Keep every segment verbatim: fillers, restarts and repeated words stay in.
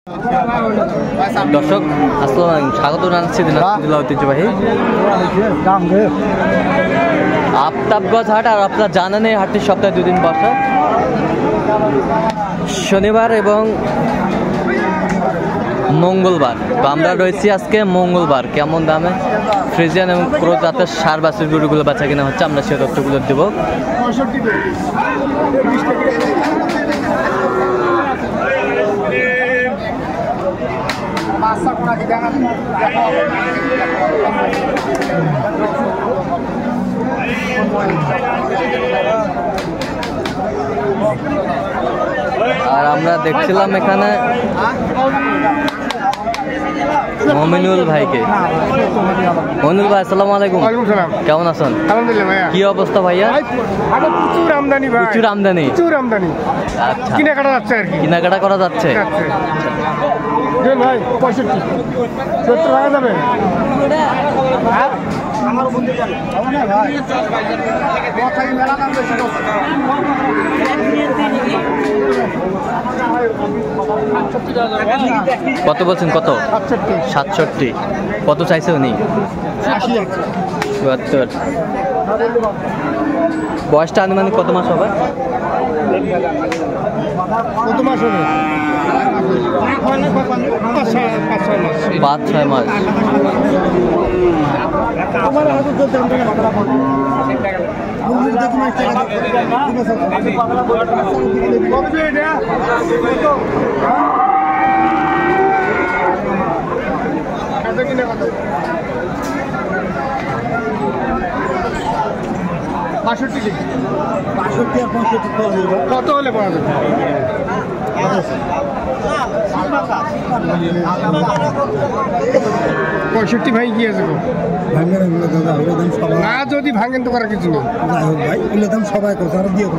দর্শক আসসালাম, স্বাগত জানাচ্ছি দিনাজপুর ঐতিহ্যবাহী আফতাবগঞ্জ হাট। আর আপনারা জানেন এই হাটটি সপ্তাহে দুদিন বসে, শনিবার এবং মঙ্গলবার। তো আমরা রয়েছি আজকে মঙ্গলবার। কেমন দামে ফ্রিজিয়ান এবং ক্রোজ জাতের সার বাছুর গরুগুলো বাচ্চা কিনা হচ্ছে, আমরা সেই তথ্যগুলো দেবো। আর আমরা দেখছিলাম এখানে মমিনুল ভাইকে। মমিনুল ভাই আসসালামু আলাইকুম। কেমন আছেন? আলহামদুলিল্লাহ ভাইয়া। কি অবস্থা ভাইয়া? প্রচুর আমদানি ভাই, প্রচুর আমদানি প্রচুর আমদানি। আচ্ছা, কেনাকাটা যাচ্ছে আর কি, কেনাকাটা করা যাচ্ছে। ভাই পঁয়ষট্টি সত্তর টাকা যাবে। কত বলছেন? কত? সাতষট্টি। কত চাইছে উনি? চুয়াত্তর। বয়সটা আনুমানিক কত মাস হবে? কত মাস হবে? পাঁচ ছয় মাস। বাষট্টি বাষট্টি আর পঁয়ষট্টি কত হলে পাওয়া যাবে? পঁয়ষট্টি ভাই কি আছে গো? না যদি ভাঙেন তো করার কিছু নেই। যাই হোক ভাই, এগুলো দাম সবাই করছে, আরো দিয়ে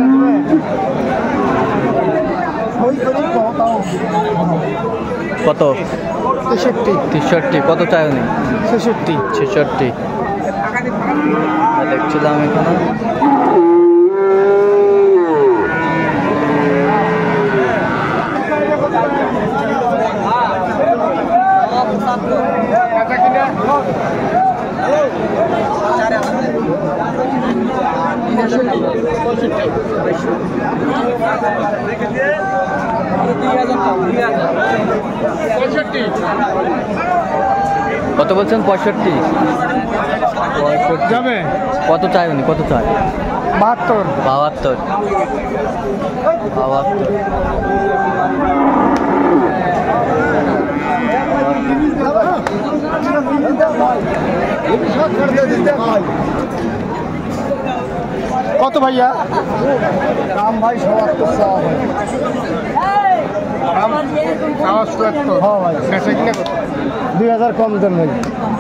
কত? তেষট্টি। তেষট্টি। কত চাই উনি? ছেষট্টি। ছেষট্টি। দেখছিলাম এখানে কত বলছেন? পঁয়ষট্টি যাবে। কত চাই উনি? কত চাই? বাহাত্তর। বাহাত্তর। বাহাত্তর। কত ভাইয়া? দাম ভাই সত্তর। দুই হাজার কম দেন ভাই।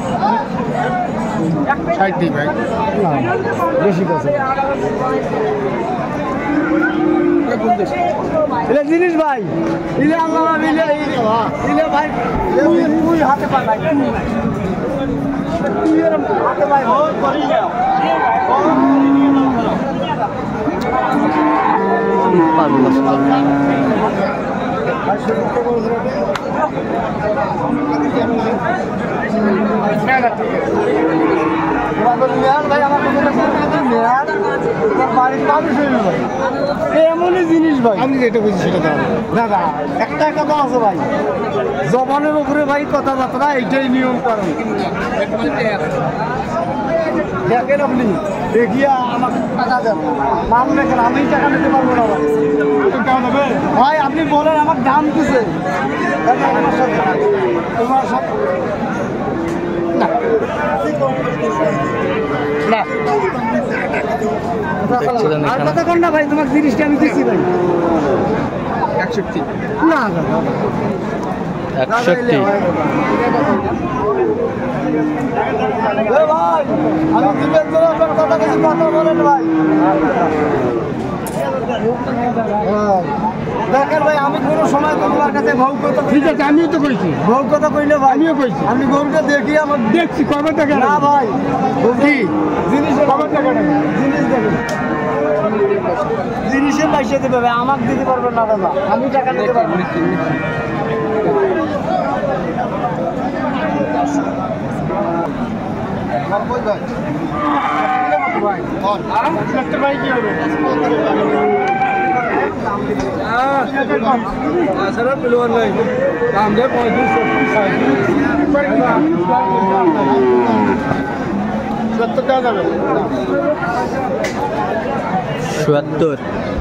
ষাট দিই ভাই, বেশি কথা জিনিস ভাই। ইলে আল্লাহ ইলে ইলে ভাই তুই হাতে পা ভাই, তুই এরকম হাতে ভাই বহুত করি না। এমনই জিনিস ভাই, আমি যেটা বুঝি সেটা দাম। দাদা একটা কথা আছে ভাই, জবানের উপরে ভাই কথাবার্তা, এইটাই নিয়ম কারণ। দেখেন আপনি দেখিয়া আমাকে টাকা দেন, নাম দেখেন, আমি টাকা নিতে পারবো না ভাই। ভাই আপনি বলেন আমার দাম দিছে তোমার সব না ভাই, তোমার জিনিসটা আমি দিচ্ছি ভাই একষট্টি। না একষট্টি। ভাই আমি দিবেন আপনার কথা কিছু কথা বলেন ভাই। দেখেন ভাই, আমি কোনো সময় তোমার কাছে ভোগ কথা, ঠিক আছে আমিও তো কইছি ভোগ কথা কইলে ভাই, আমিও কইছি। আমি গরুটা দেখি আমার দেখছি কবে টাকা না ভাই, কি জিনিস কবে টাকা জিনিস দেখেন, জিনিসের পয়সা দিতে হবে, আমাকে দিতে পারবেন না দাদা, আমি টাকা নিতে পারবো। নাই কি হবে তাছাড়া পেলোয়ার নাই দাম দেয় পঁয়ত্রিশ সত্তর টাকা যাবে চুয়াত্তর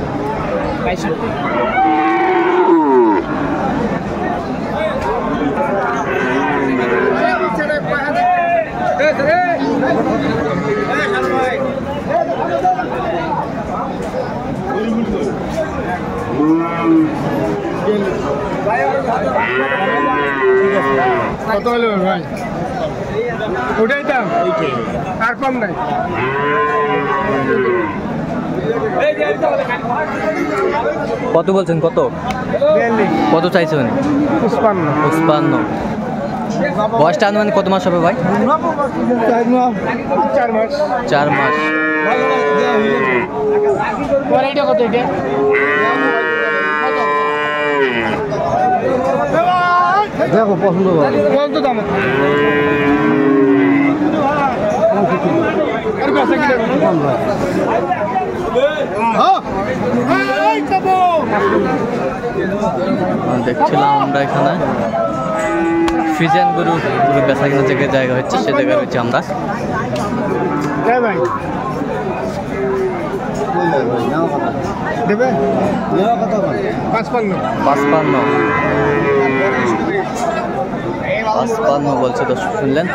কত হলো ভাই ওটাই দাম আর কম নাই কত বলছেন কত কত চাইছেন পুষ্পান্ন পুষ্পান্ন বয়সটা আনুমানিক কত মাস হবে ভাই চার মাস চার মাস কত এটা দেখো পছন্দ কত দাম দেখছিলাম আমরা এখানে ফ্রিজিয়ান গরু গরু বেচা কেনার জায়গায় জায়গা হচ্ছে সে জায়গায় রয়েছে আমরা দেবে পাঁচপান্ন পাঁচপান্ন পাঁচপান্ন বলছে দর্শক শুনলেন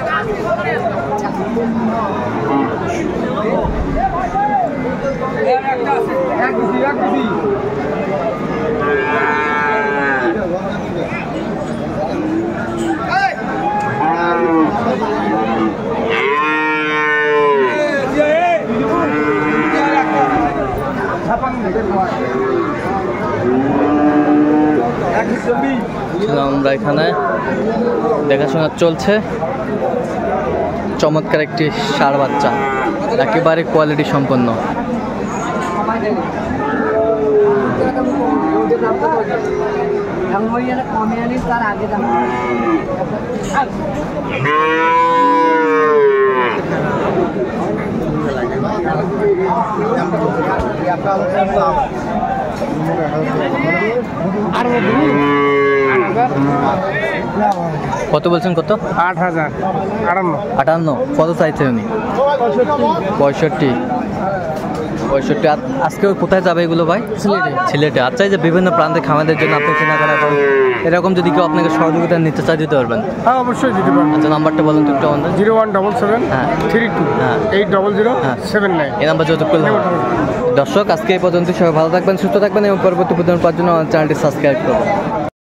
আমরা এখানে দেখাশোনা চলছে চমৎকার একটি ষাঁড় বাচ্চা একেবারে কোয়ালিটি সম্পন্ন কত বলছেন কত আট হাজার আটান্ন আটান্ন কত চাইছেন উনি পঁয়ষট্টি পঁয়ষট্টি আজকে কোথায় যাবে এগুলো ভাই সিলেটে সিলেটে আচ্ছা এই যে বিভিন্ন প্রান্তে খামাদের জন্য আপনি কেনাকাটা করেন এরকম যদি কেউ আপনাকে সহযোগিতা নিতে চাই দিতে পারবেন হ্যাঁ অবশ্যই দিতে পারবেন আচ্ছা নাম্বারটা বলুন তো একটু আমাদের জিরো ওয়ান ডবল সেভেন হ্যাঁ থ্রি টু হ্যাঁ এইট ডবল জিরো হ্যাঁ সেভেন নাইন এই নাম্বার যোগাযোগ করলে দর্শক আজকে এই পর্যন্ত সবাই ভালো থাকবেন সুস্থ থাকবেন এবং পরবর্তী প্রতিদিন পাওয়ার জন্য আমার চ্যানেলটি সাবস্ক্রাইব করবেন।